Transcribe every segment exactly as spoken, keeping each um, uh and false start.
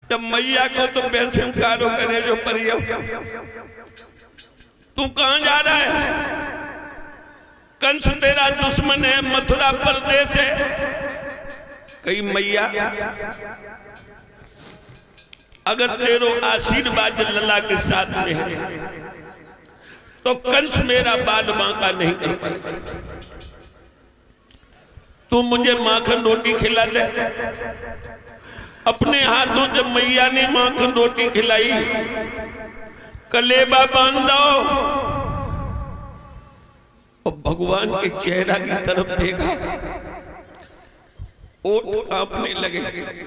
जब मैया को तो वैसे उकारो करे जो परियो, तू कहां जा रहा है? कंस तेरा दुश्मन है, मथुरा परदेश है। कही मैया अगर तेरो आशीर्वाद लला के साथ में है तो कंस मेरा बाल बांका नहीं कर पाएगा। तू मुझे माखन रोटी खिला दे। अपने हाथों जब मैया ने माखन रोटी खिलाई, कलेबा बांध दो और भगवान के चेहरा की तरफ देखा, ओठ कांपने लगे,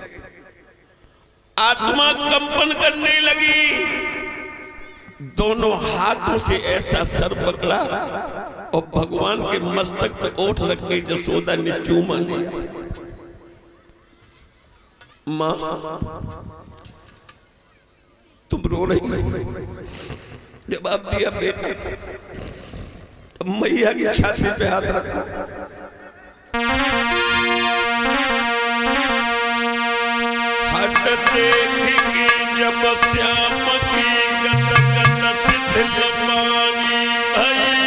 आत्मा कंपन करने लगी। दोनों हाथों से ऐसा सर पकड़ा और भगवान के मस्तक पे ओठ रख के यशोदा ने चूमा लिया। मां तुम रो रही हो? जवाब दिया बेटा, तो मैया की छाती पे हाथ रखो। हट देखेंगे जब श्याम की गद गद सिद्ध लबानी भई,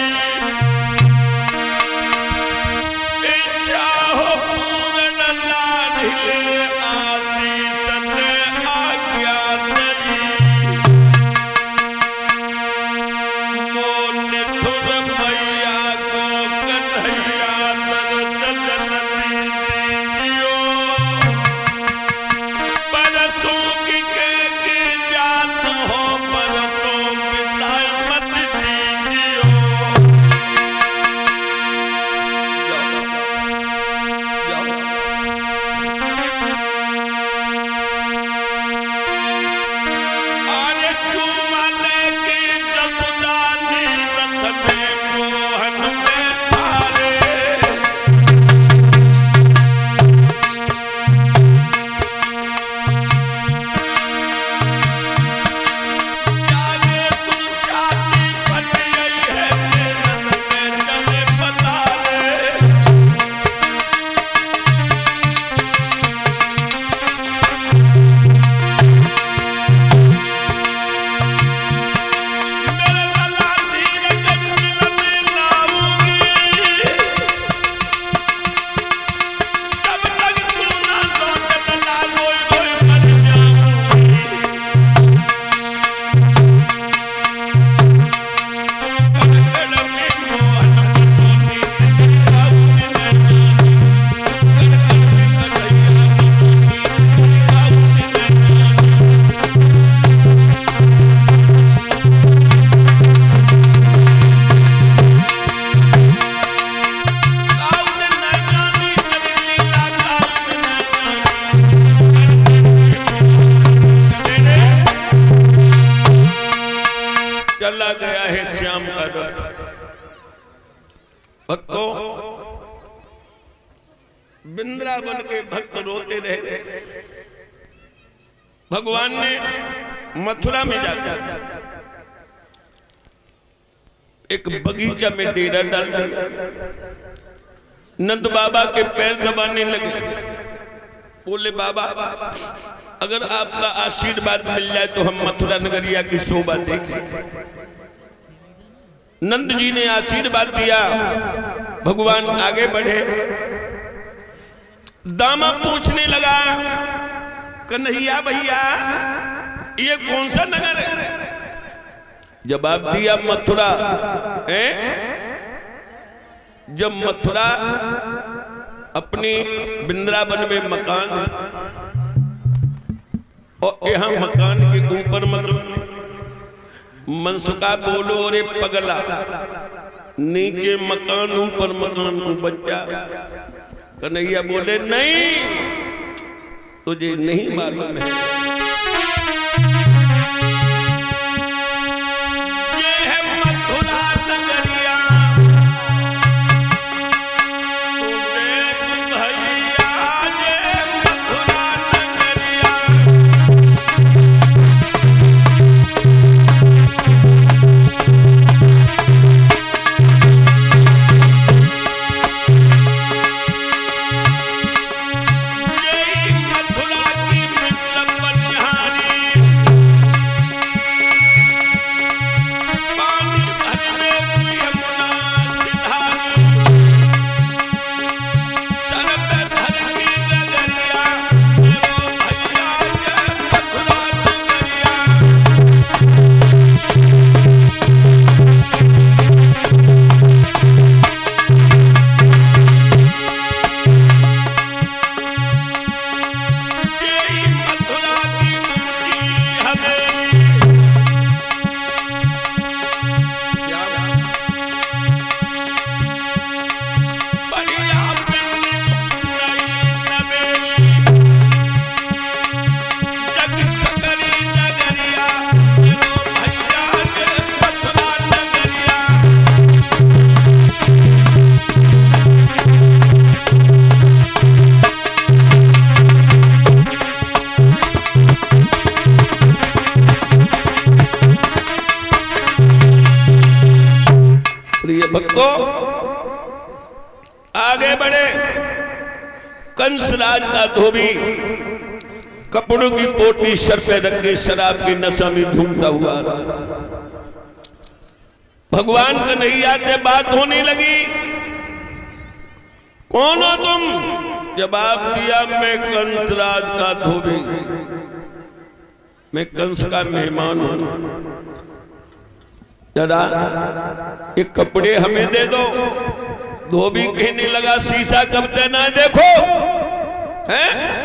इच्छा हो पूर्ण लाडले आशीष ने आज्ञा दई। मोन थुर मैया को कन्हैया दर्शन दीजियो, परसों की के के जात हो परसों बिताई मत दीजियो। अरे चूमा लेके जसोदा ने रथ में मोहन में थारे, जागे तुम छाती फट गई है मेरन में चले पतारे। मेरे लला धीर कर दिल में लाऊंगी, जब तक तू ना लौट लला रोई रोई मर जाऊंगी। कड़ में मोहन मटोनी गाऊंगी मैं जानी, कड़ कड़ में कन्हैया मटोनी गाऊंगी मैं जानी। गाऊं न जानी तेरी लीला, गाऊं न जानी। चला गया है श्याम का रथ। भक्तों, वृंदावन के भक्त रोते रह गए। भगवान ने मथुरा में जाकर एक बगीचा में डेरा डाल दिया। नंद बाबा के पैर दबाने लगे, बोले बाबा अगर आपका आशीर्वाद मिल जाए तो हम मथुरा नगरिया की शोभा देखें। नंद जी ने आशीर्वाद दिया, भगवान आगे बढ़े। दामा पूछने लगा, कन्हैया भैया ये कौन सा नगर है? जवाब दिया मथुरा है। जब मथुरा अपनी वृंदावन में मकान और यहाँ मकान के ऊपर मतलब मनसुका बोलो रे पगला, नीचे मकान ऊपर मकान को बच्चा। कन्हैया बोले नहीं, तुझे नहीं मालूम है, ये है मथुरा नगरिया। तू देख भैया ये मथुरा नगरिया। यही मथुरा की मित्र इसलिए भक्तों आगे बढ़े। कंसराज का धोबी कपड़ों की पोटली सर पे रख के शराब की नशा में घूमता हुआ भगवान कन्हैया से बात होने लगी। कौन हो तुम? जवाब दिया, मैं कंसराज का धोबी, मैं कंस का मेहमान हूं। जरा ये कपड़े हमें दे दो। धोबी कहने लगा, शीशा कब देना है देखो हैं?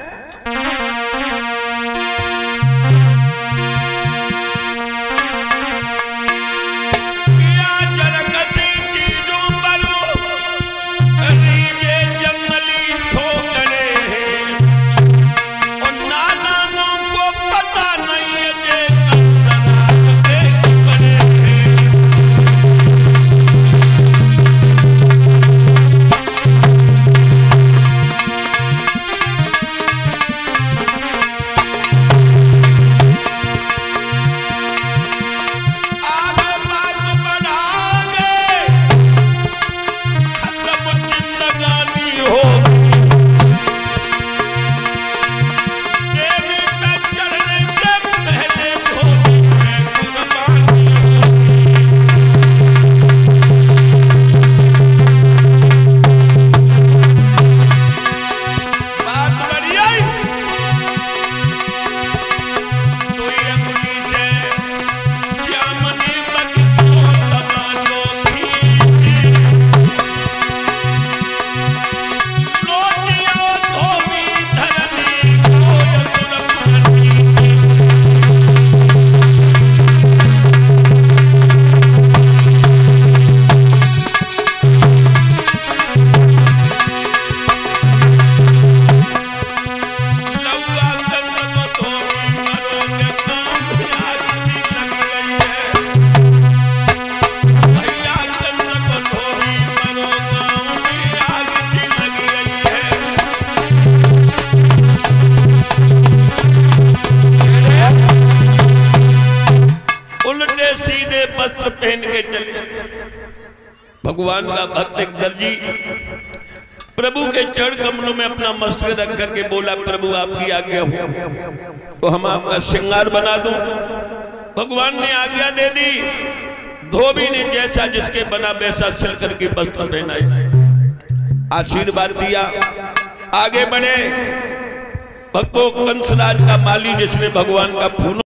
भगवान का भक्त एक दर्जी प्रभु के चरण कमलों में अपना मस्तक रख करके बोला, प्रभु आपकी आज्ञा हो तो हम आपका श्रृंगार बना दूं। भगवान ने आज्ञा दे दी। धोबी ने जैसा जिसके बना वैसा सिल करके वस्त्र पहनाए, आशीर्वाद दिया, आगे बढ़े। भक्तों कंसराज का माली जिसने भगवान का फूलों